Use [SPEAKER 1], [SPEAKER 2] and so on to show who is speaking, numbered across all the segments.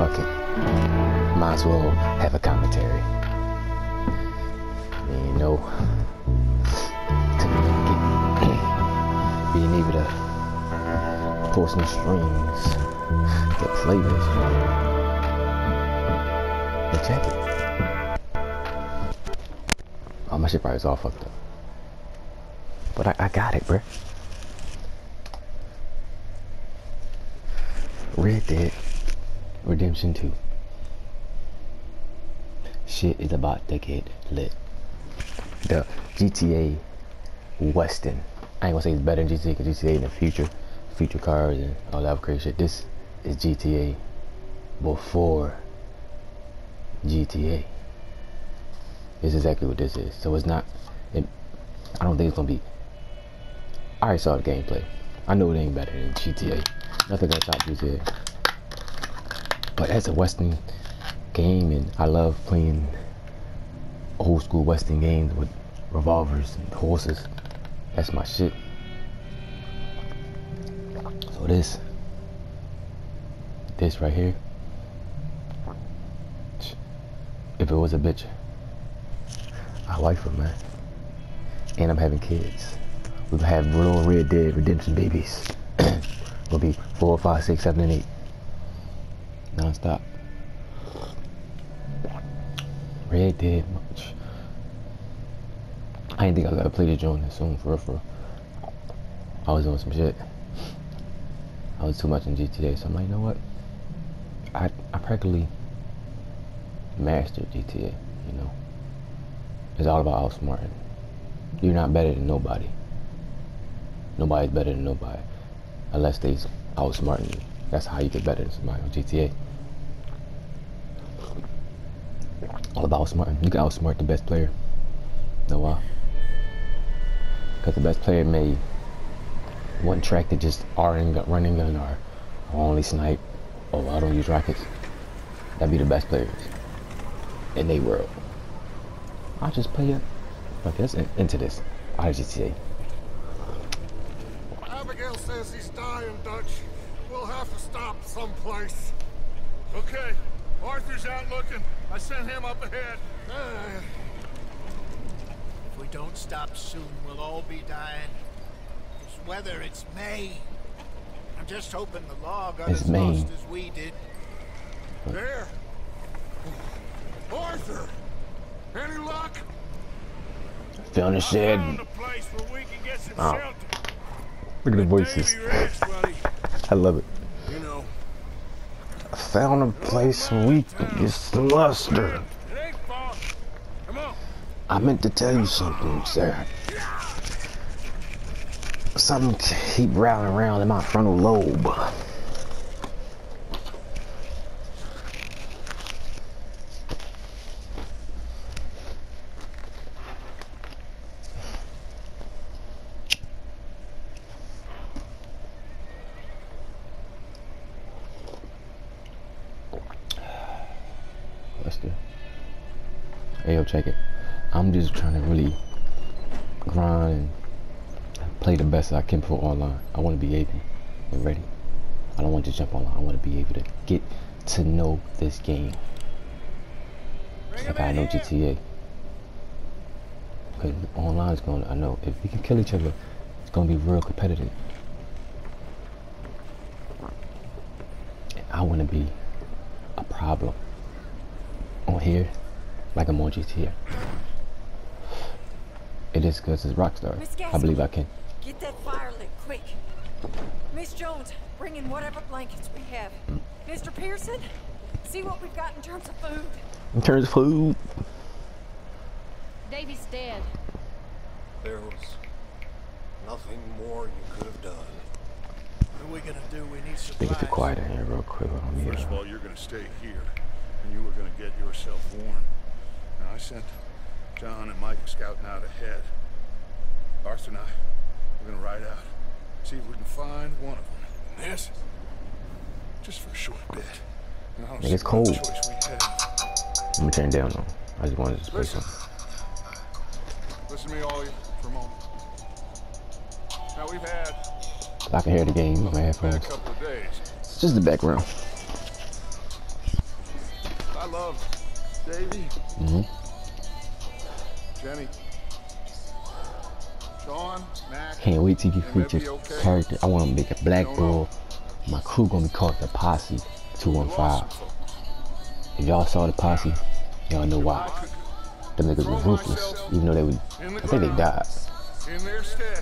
[SPEAKER 1] fuck it. Might as well have a commentary. You know, to being able to pull some strings to play this. But check it. Oh, my shit probably is all fucked up. But I got it, bruh. Red Dead Redemption 2. Shit is about to get lit. The GTA Western. I ain't gonna say it's better than GTA because GTA in the future cars and all that crazy shit. This is GTA before GTA. This is exactly what this is. So it's not. I don't think it's gonna be. I already saw the gameplay. I know it ain't better than GTA. Nothing gonna top GTA. But as a Western game, and I love playing old school Western games with revolvers and horses. That's my shit. So this right here, if it was a bitch, I wife her, man. And I'm having kids. We'll have little Red Dead Redemption babies. We'll be 4, 5, 6, 7, and 8. Non-stop. Red Dead. I didn't think I gotta play this joint this soon, for real. I was doing some shit. I was too much in GTA, so I'm like, you know what? I practically mastered GTA, you know? It's all about outsmarting. You're not better than nobody. Nobody's better than nobody. Unless they outsmarting you. That's how you get better than somebody on GTA. All about outsmarting. You can outsmart the best player. Know why? Because the best player may one track to just running gun or only snipe or I don't use rockets. That'd be the best players in their world. I'll just play it. Okay, let's into this. GTA.
[SPEAKER 2] Abigail says he's dying, Dutch. We'll have to stop someplace.
[SPEAKER 3] Okay, Arthur's out looking. I sent him up ahead.
[SPEAKER 4] If we don't stop soon, we'll all be dying. It's weather, it's May. I'm just hoping the law got as lost as we did.
[SPEAKER 2] There. Arthur! Any luck?
[SPEAKER 1] Found a shed.
[SPEAKER 3] Found a place where we can get some shelter.
[SPEAKER 1] Look at the voices. I love it.
[SPEAKER 2] You know.
[SPEAKER 1] I found a place where we can get some luster.
[SPEAKER 3] It ain't far. Come on.
[SPEAKER 1] I meant to tell you something, sir. Something keep rattling around in my frontal lobe. Hey, yo, check it. I'm just trying to really grind and play the best I can for online. I want to be able and ready. I don't want to jump online. I want to be able to get to know this game. Like I know GTA. Because online is going to, I know, if we can kill each other, it's going to be real competitive. And I want to be a problem on here like I'm on GTA. It is because it's Rockstar. I believe I can.
[SPEAKER 5] Get that fire lit, quick. Miss Jones, bring in whatever blankets we have. Mr. Pearson, see what we've got in terms of food.
[SPEAKER 1] In terms of food?
[SPEAKER 5] Davy's dead.
[SPEAKER 2] There was nothing more you could have done.
[SPEAKER 4] What are we gonna do? We need supplies.
[SPEAKER 1] Get quiet in here real quick.
[SPEAKER 3] First of all, you're gonna stay here, and you were gonna get yourself warned. Now, I sent John and Mike scouting out ahead. Arthur and I, we're gonna ride out, see if we can find one of them. Yes, just for a short bit.
[SPEAKER 1] It's cold. Let me turn it down though. I just wanted to play something.
[SPEAKER 3] Listen to me, all you, for a moment. Now we've had.
[SPEAKER 1] I can hear the game with my headphones.
[SPEAKER 3] A couple of days.
[SPEAKER 1] It's just the background.
[SPEAKER 3] love, Davey.
[SPEAKER 1] Mm-hmm.
[SPEAKER 3] Jenny. Sean, Mac.
[SPEAKER 1] Can't wait till you
[SPEAKER 3] They may
[SPEAKER 1] feature
[SPEAKER 3] be okay.
[SPEAKER 1] character. I want to make a black bull. My crew gonna be called the Posse 215. If y'all saw the Posse, y'all know why. Them niggas was ruthless, even though they was, I think they died.
[SPEAKER 3] In their stead.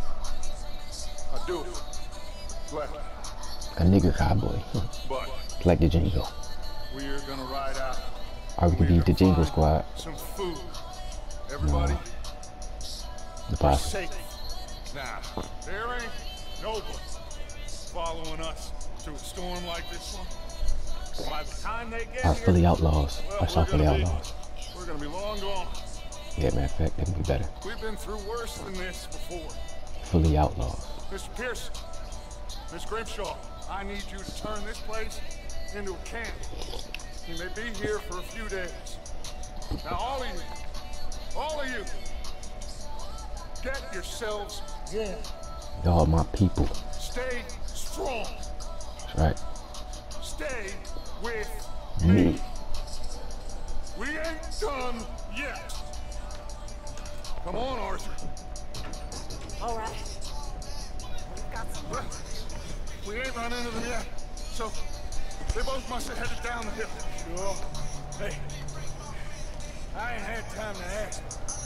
[SPEAKER 3] I do it. Gladly.
[SPEAKER 1] A nigger cowboy,
[SPEAKER 3] But
[SPEAKER 1] like the Django.
[SPEAKER 3] we are gonna ride out.
[SPEAKER 1] Or we could be the Django Squad,
[SPEAKER 3] Some food. Everybody,
[SPEAKER 1] the Posse.
[SPEAKER 3] safe. Now, there ain't nobody following us through a storm like this one. By the time they get
[SPEAKER 1] Our
[SPEAKER 3] here,
[SPEAKER 1] Philly Outlaws,
[SPEAKER 3] well,
[SPEAKER 1] our South Philly Outlaws.
[SPEAKER 3] we're gonna be long gone.
[SPEAKER 1] Yeah, matter of fact, they can be better.
[SPEAKER 3] We've been through worse than this before.
[SPEAKER 1] Philly Outlaws.
[SPEAKER 3] Mr. Pearson, Miss Grimshaw, I need you to turn this place into a camp. He may be here for a few days. Now, all of you, get yourselves warm.
[SPEAKER 1] Y'all my people.
[SPEAKER 3] Stay strong.
[SPEAKER 1] That's right.
[SPEAKER 3] Stay with
[SPEAKER 1] Me.
[SPEAKER 3] We ain't done yet. Come on, Arthur.
[SPEAKER 5] All right. We've got some work.
[SPEAKER 3] We ain't run into them yet, so they both must have headed down the hill.
[SPEAKER 4] Sure. Hey, I ain't had time to ask.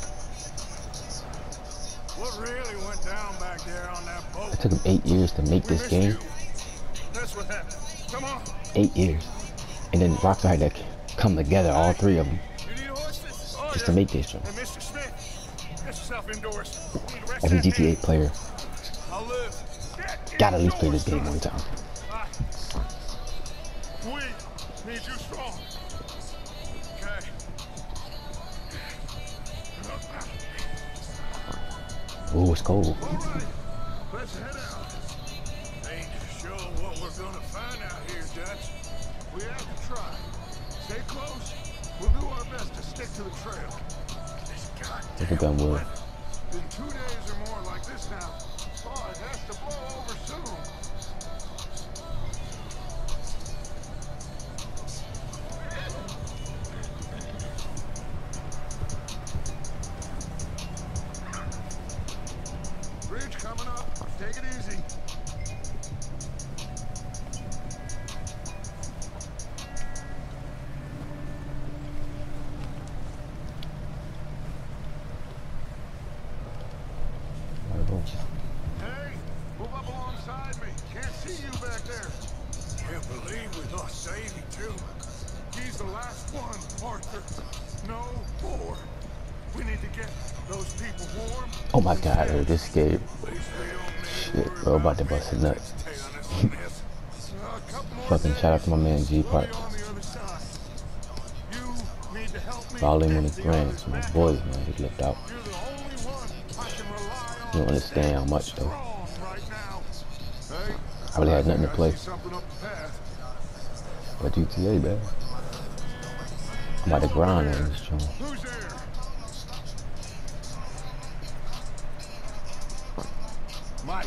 [SPEAKER 4] What really went down back there on that boat?
[SPEAKER 1] It took them 8 years to make
[SPEAKER 3] We
[SPEAKER 1] this
[SPEAKER 3] missed
[SPEAKER 1] game.
[SPEAKER 3] you. That's what happened. Come on.
[SPEAKER 1] 8 years. And then Rockstar had to come together, all three of them,
[SPEAKER 3] You need horses? Oh,
[SPEAKER 1] just
[SPEAKER 3] yeah.
[SPEAKER 1] to make this show.
[SPEAKER 3] Hey, Mr. Smith, get yourself indoors. You need to rest
[SPEAKER 1] Every
[SPEAKER 3] that
[SPEAKER 1] GTA
[SPEAKER 3] hand.
[SPEAKER 1] player
[SPEAKER 3] I'll live. Get
[SPEAKER 1] gotta at least play this
[SPEAKER 3] indoors,
[SPEAKER 1] game one
[SPEAKER 3] son.
[SPEAKER 1] time.
[SPEAKER 3] We need you strong. Okay.
[SPEAKER 1] Ooh, it's cold.
[SPEAKER 3] All right. Let's head out.
[SPEAKER 4] Ain't sure what we're gonna find out here, Dutch.
[SPEAKER 3] We have to try. Stay close. We'll do our best to stick to the trail.
[SPEAKER 4] This
[SPEAKER 1] Look at them, Will.
[SPEAKER 3] Been 2 days or more like this now. Oh, it has to blow over soon. Bridge coming up. Take it easy. Hey, move up alongside me. Can't see you back there.
[SPEAKER 4] Can't believe we lost Davey too.
[SPEAKER 3] He's the last one, Arthur. No more. We need to get those people warm.
[SPEAKER 1] Oh my god, I just scared. Shit, bro, about to bust his nuts. Fucking shout out to my man G Park. Following on his grants, my boys, man, he flipped out. You don't understand how much though. I really had nothing to play. But GTA, man. I'm about to grind on this channel.
[SPEAKER 3] Who's there? Mike.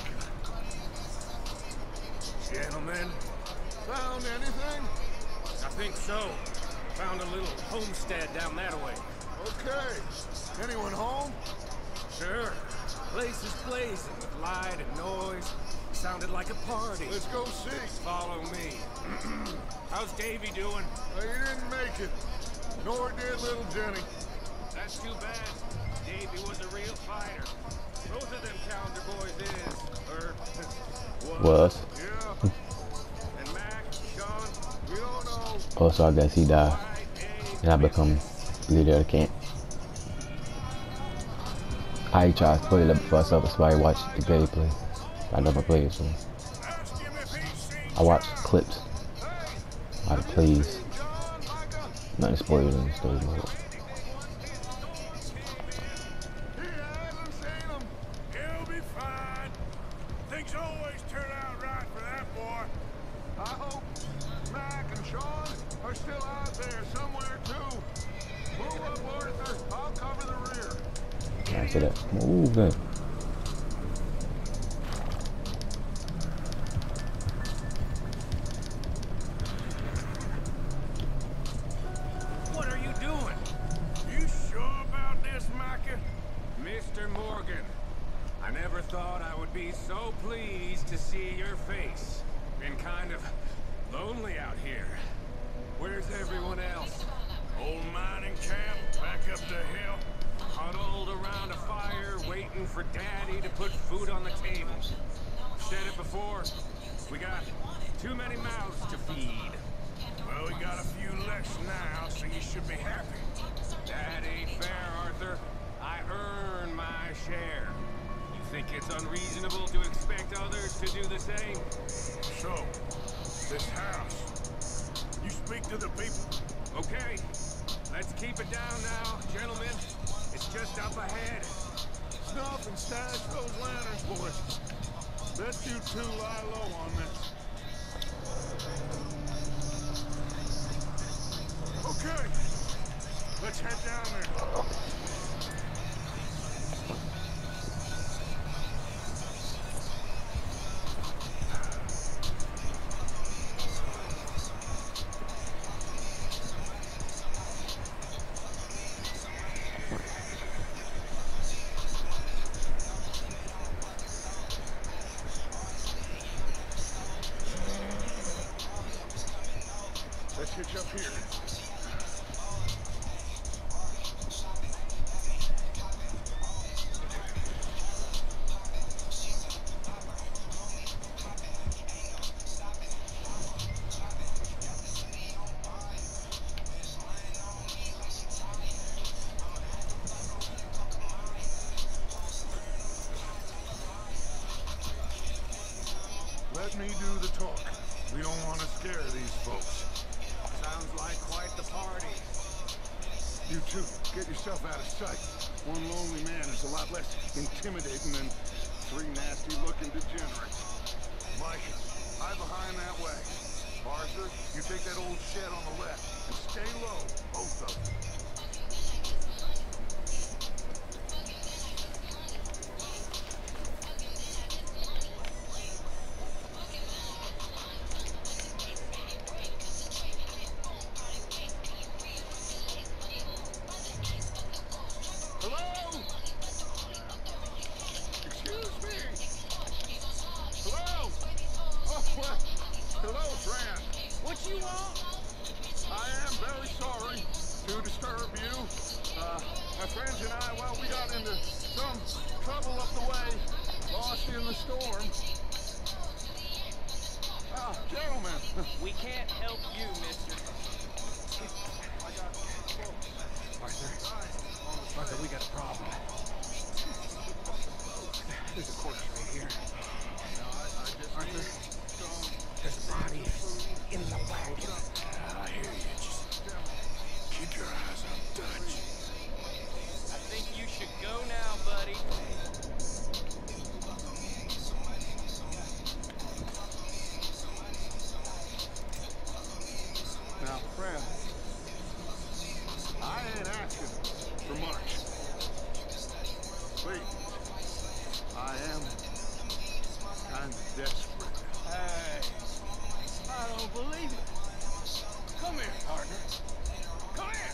[SPEAKER 4] Gentlemen,
[SPEAKER 3] Found anything?
[SPEAKER 6] I think so. Found a little homestead down that way.
[SPEAKER 3] Okay. Anyone home?
[SPEAKER 6] Sure. Place is blazing with light and noise. Sounded like a party.
[SPEAKER 3] Let's go see.
[SPEAKER 6] Follow me. How's Davey doing?
[SPEAKER 3] He didn't make it. Nor did little Jenny.
[SPEAKER 6] That's too bad. Davey was a real fighter. Both of them calendar boys is.
[SPEAKER 1] Was.
[SPEAKER 3] Yeah.
[SPEAKER 6] And Mac, Sean,
[SPEAKER 3] We don't know.
[SPEAKER 1] Also, I guess he died. And I become leader of the camp. I tried to play it up before I saw somebody watch the gameplay. I never played it, so
[SPEAKER 3] Ask him if he's seen
[SPEAKER 1] I watched clips. How to plays.
[SPEAKER 3] John Micah.
[SPEAKER 1] Nothing spoiled in the story mode.
[SPEAKER 3] He hasn't seen him.
[SPEAKER 4] he'll be fine. Things always turn out right for that boy.
[SPEAKER 3] I hope Mac and Sean are still out there somewhere too. Move up, Arthur. I'll cover the rear.
[SPEAKER 1] I said that. Move then.
[SPEAKER 6] thought I would be so pleased to see your face. Been kind of lonely out here. Where's everyone else?
[SPEAKER 3] Old mining camp, back up the hill.
[SPEAKER 6] Huddled around a fire, waiting for Daddy to put food on the table. Said it before, we got too many mouths to feed.
[SPEAKER 3] Well, we got a few less now, so you should be happy.
[SPEAKER 6] That ain't fair, Arthur. I earn my share. You think it's unreasonable to expect others to do the same?
[SPEAKER 3] So, this house, you speak to the people.
[SPEAKER 6] Okay, let's keep it down now, gentlemen. It's just up ahead.
[SPEAKER 3] Snuff and stash those lanterns, boys. Let's you two lie low on this. Okay, let's head down there. Let's hitch up here. Let me do the talk. We don't want to scare these folks.
[SPEAKER 6] Sounds like quite the party.
[SPEAKER 3] You two, get yourself out of sight. One lonely man is a lot less intimidating than three nasty-looking degenerates. Mike, hide behind that way. Arthur, you take that old shed on the left, and stay low, both of you. My friends and I, well, we got into some trouble up the way, lost in the storm. Gentlemen.
[SPEAKER 6] We can't help you, mister.
[SPEAKER 4] Arthur, we got a problem. There's a corpse right here. Arthur, there's a body in the wagon.
[SPEAKER 3] I hear you. Just keep your eyes on Dutch.
[SPEAKER 6] I think you should go now, buddy.
[SPEAKER 3] Now, friend, I ain't asking for much. Please, I am kind of desperate.
[SPEAKER 4] Hey, I don't believe it. Come here, partner. Come here.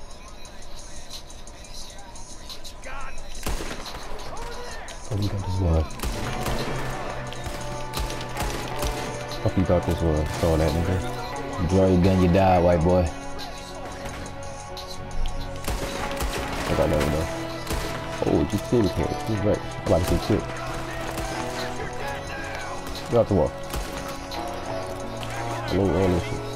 [SPEAKER 4] God. Over there.
[SPEAKER 1] What you thought this was? What you thought this was? Saw that nigga. You draw your gun, you die, white boy. I got that one though. Oh, just killed him. He's right. I'm about to get killed. Get out the wall. Hello, all this shit.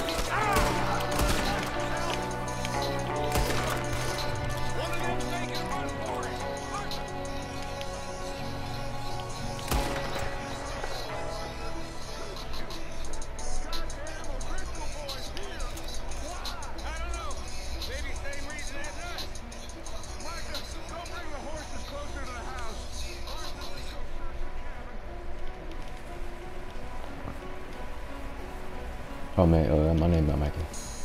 [SPEAKER 1] Oh man, my name's not Michael.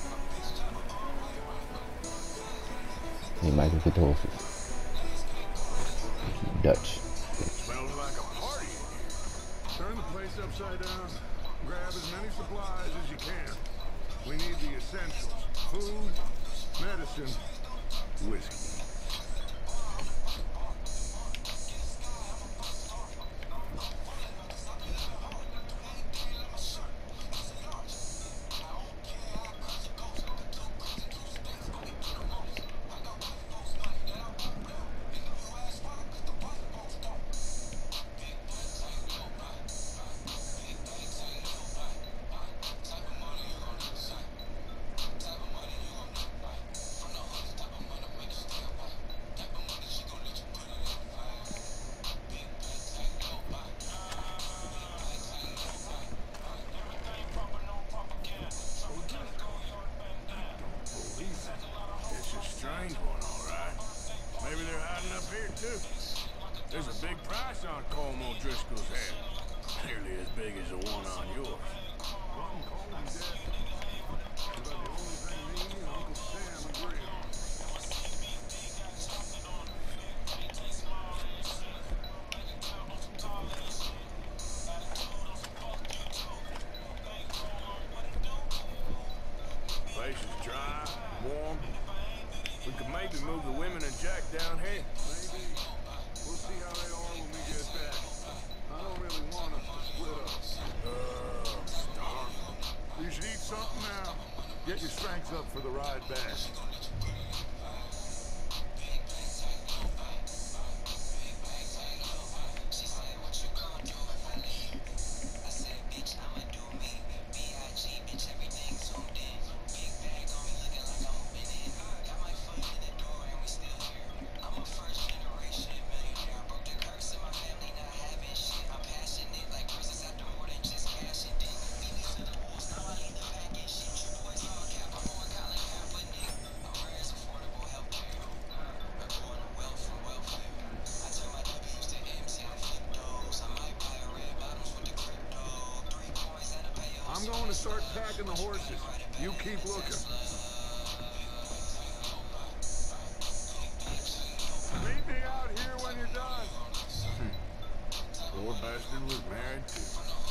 [SPEAKER 1] Hey, Michael, get the horses. Dutch.
[SPEAKER 3] Smells like a party in here. Turn the place upside down. Grab as many supplies as you can. We need the essentials. Food, medicine, whiskey. price on Colm O'Driscoll's head. Nearly as big as the one on yours. Rotten Colm dead. About the only thing me and Uncle Sam agree on. Place is dry, warm. We could maybe move the women and Jack down here. Maybe. We'll see how they are when we get back. I don't really want us to split up. Starving. You should eat something now. Get your strength up for the ride back. I'm going to start packing the horses. You keep looking. Meet me out here when you're done. Poor bastard was married too.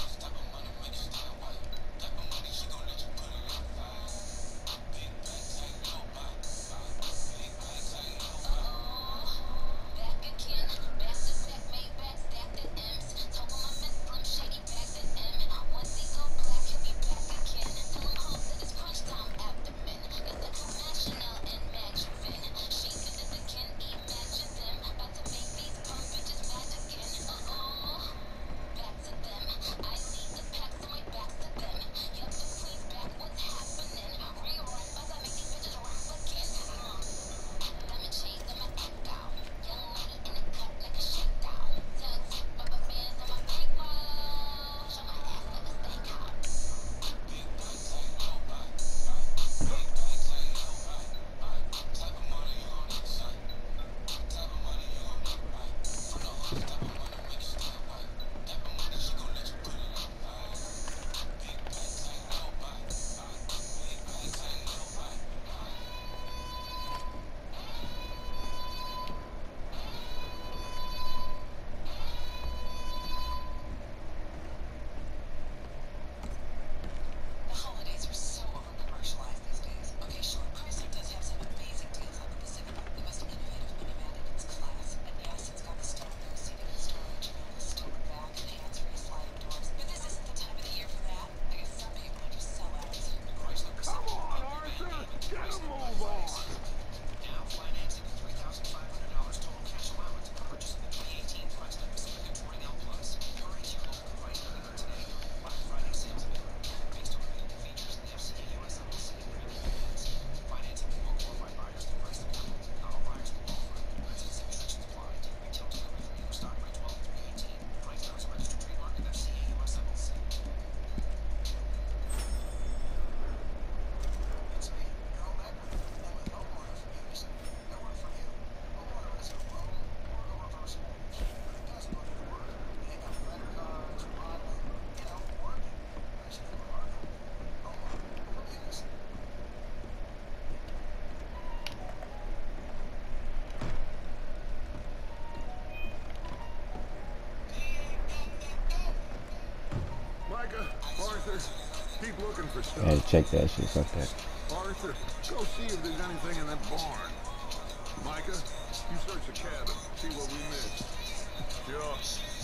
[SPEAKER 3] Arthur, keep looking for stuff.
[SPEAKER 1] Yeah, check that shit. Fuck that.
[SPEAKER 3] Arthur, go see if there's anything in that barn. Micah, you search the cabin. See what we missed. Sure.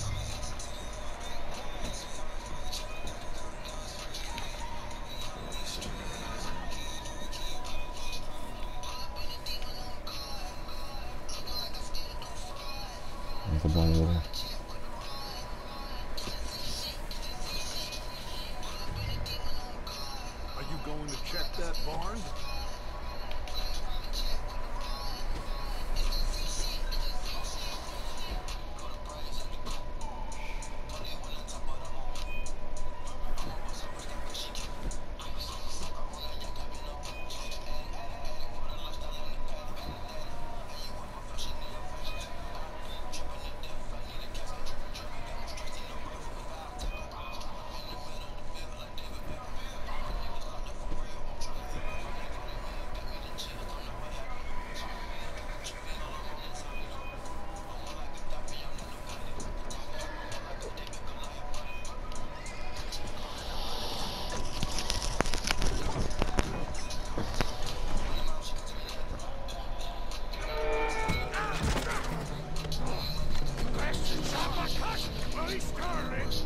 [SPEAKER 1] There's a barn over there.
[SPEAKER 3] Going to check that barn?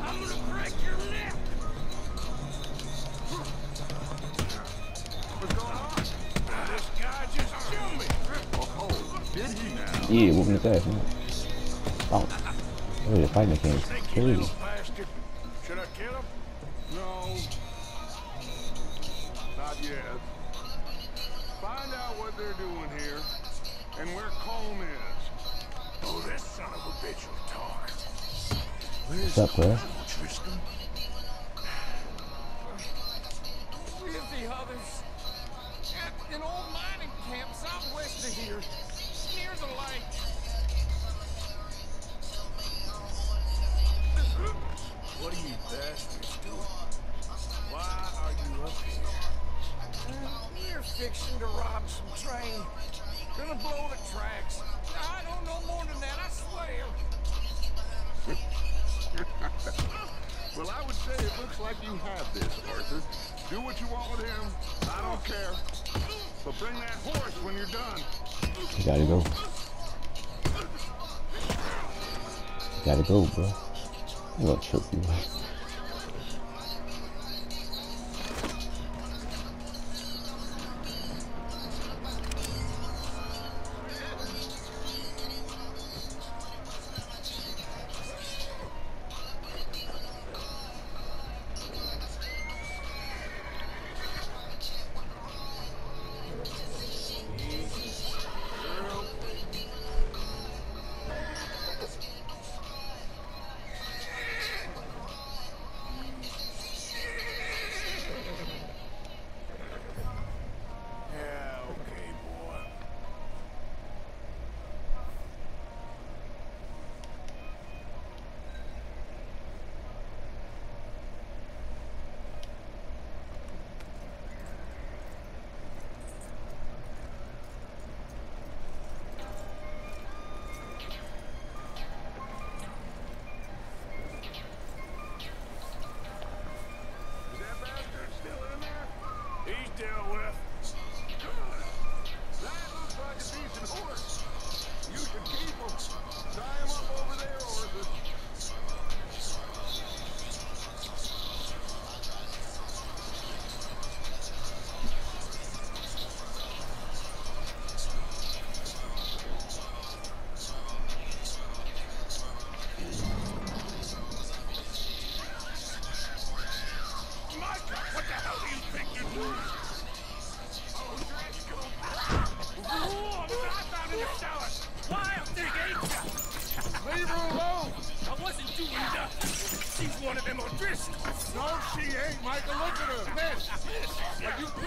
[SPEAKER 6] I'm gonna break your neck.
[SPEAKER 3] What's going on?
[SPEAKER 6] This guy just killed me.
[SPEAKER 3] Oh, did he now?
[SPEAKER 1] Yeah, whooping his ass, man. Oh. Look at the fight mechanics.
[SPEAKER 3] Think you
[SPEAKER 1] Crazy.
[SPEAKER 3] little bastard. Should I kill him? No. Not yet. Find out what they're doing here and where Colm is.
[SPEAKER 6] Oh, that son of a bitch will talk.
[SPEAKER 1] What's up, bro?
[SPEAKER 3] Tristan?
[SPEAKER 6] With the others. At an old mining camp southwest of here. Near the lake.
[SPEAKER 3] What are you bastards doing? Why are you up here?
[SPEAKER 6] We're fixing to rob some train. Gonna blow the tracks. I don't know more than that, I swear.
[SPEAKER 3] Well, I would say it looks like you have this, Arthur. Do what you want with him. I don't care. But bring that horse when you're done.
[SPEAKER 1] You gotta go. You gotta go, bro. I'm gonna choke you.
[SPEAKER 6] Yeah, okay, boy.
[SPEAKER 3] Is that bastard still in there?
[SPEAKER 6] He's dealt with.
[SPEAKER 3] That looks like a decent horse. You should keep him. Tie him up over there, Arthur.
[SPEAKER 6] Micah, what the hell do you think you're doing? Oh, Driscoll. Oh, look what I found in the cellar. Wild thing, ain't ya?
[SPEAKER 3] Leave her alone.
[SPEAKER 6] I wasn't doing nothing. She's one of them O'Driscolls.
[SPEAKER 3] No, she ain't, Michael. Look at her. Miss. Are you...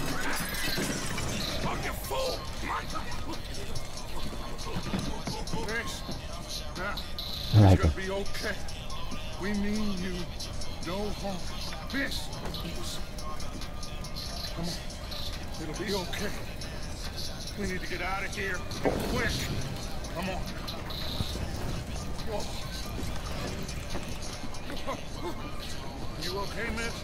[SPEAKER 6] Oh, you fool! Micah!
[SPEAKER 3] Miss. Now,
[SPEAKER 1] Alright,
[SPEAKER 3] it's gonna be okay. We mean you no harm. Miss. Come on. It'll be okay. We need to get out of here. Quick. Come on. Whoa. You okay, miss?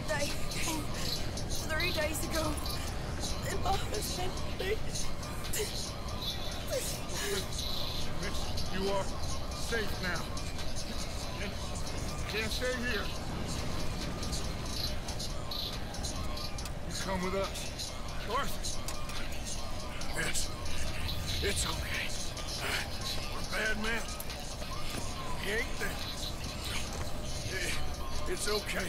[SPEAKER 5] 3 days ago, and my husband,
[SPEAKER 3] Miss, you are safe now. Can't stay here. You come with us. Arthur. Miss, it's okay. We're bad men. We ain't them. It's okay.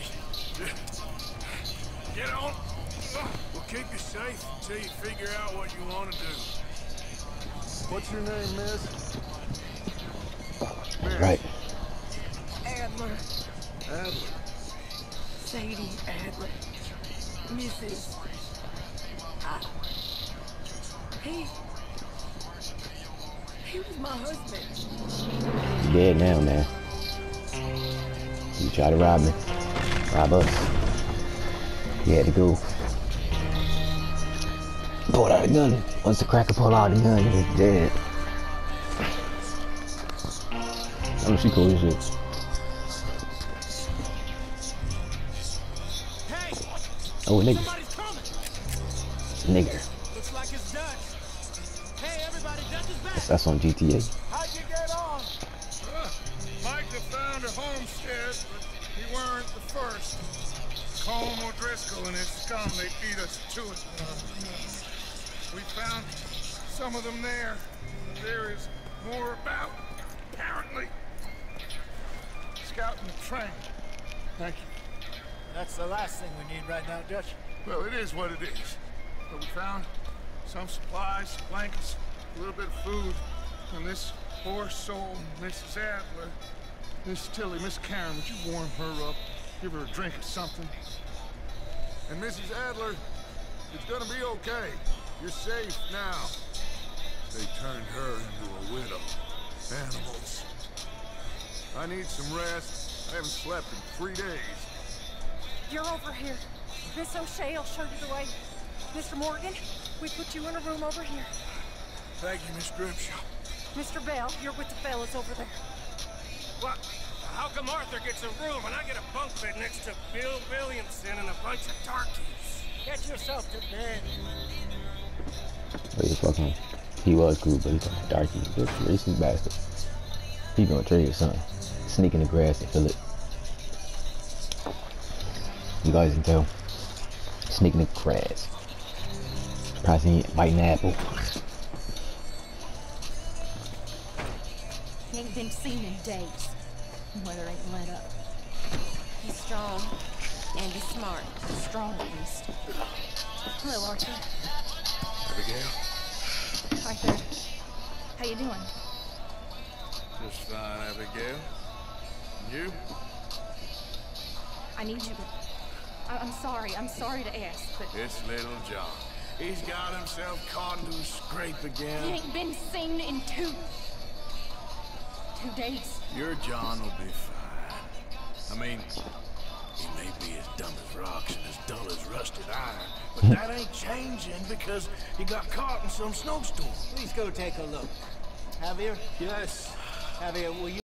[SPEAKER 3] Get on. We'll keep you safe until you figure out what you want to do. What's your name, miss?
[SPEAKER 1] right.
[SPEAKER 5] Adler,
[SPEAKER 3] Adler.
[SPEAKER 5] Sadie Adler, Mrs. He was my husband.
[SPEAKER 1] He's dead now, man. You tried to rob me. Rob us. He had to go. Pulled out a gun. Once the cracker pulled out the gun, he's dead. Oh, she cool as shit.
[SPEAKER 6] Hey!
[SPEAKER 1] Oh, nigga.
[SPEAKER 6] Somebody's coming!
[SPEAKER 1] Nigger.
[SPEAKER 6] Looks like it's Dutch. Hey, everybody, Dutch is back!
[SPEAKER 1] That's on GTA.
[SPEAKER 6] How'd you get on?
[SPEAKER 3] Micah found a homestead, but We weren't the first. Colm O'Driscoll and his scum, they beat us to it. We found some of them there. There is more about, apparently. Scouting the train. Thank you.
[SPEAKER 4] That's the last thing we need right now, Dutch.
[SPEAKER 3] Well, it is what it is. But we found some supplies, some blankets, a little bit of food, and this poor soul, Mrs. Adler. Miss Tilly, Miss Karen, would you warm her up? Give her a drink or something? And Mrs. Adler, it's gonna be okay. You're safe now. They turned her into a widow. Animals. I need some rest. I haven't slept in 3 days.
[SPEAKER 5] You're over here. Miss O'Shea will show you the way. Mr. Morgan, we put you in a room over here.
[SPEAKER 3] Thank you, Miss Grimshaw.
[SPEAKER 5] Mr. Bell, you're with the fellas over there.
[SPEAKER 6] What? How come Arthur gets a room and I get a bunk bed next to Bill Williamson and a bunch of darkies?
[SPEAKER 4] Get yourself to bed.
[SPEAKER 1] Wait, fucking. He was cool, but he's a darky. This racist bastard. He gonna trade or something. Sneak in the grass and fill it. You guys can tell. Sneaking in the grass. Probably biting an apple.
[SPEAKER 7] He ain't been seen in days. Weather ain't let up.
[SPEAKER 8] He's strong, and he's smart.
[SPEAKER 7] Strong at least. Hello, Arthur.
[SPEAKER 3] Abigail?
[SPEAKER 7] Arthur. How you doing?
[SPEAKER 3] Just fine, Abigail. And you?
[SPEAKER 7] I need you to... I'm sorry to ask, but...
[SPEAKER 3] It's little John. He's got himself caught into a scrape
[SPEAKER 7] He
[SPEAKER 3] again.
[SPEAKER 7] ain't been seen in 2 days.
[SPEAKER 3] Your John will be fine. I mean, he may be as dumb as rocks and as dull as rusted iron, but that ain't changing because he got caught in some snowstorm.
[SPEAKER 4] Please go take a look. Javier?
[SPEAKER 3] Yes.
[SPEAKER 4] Javier, will you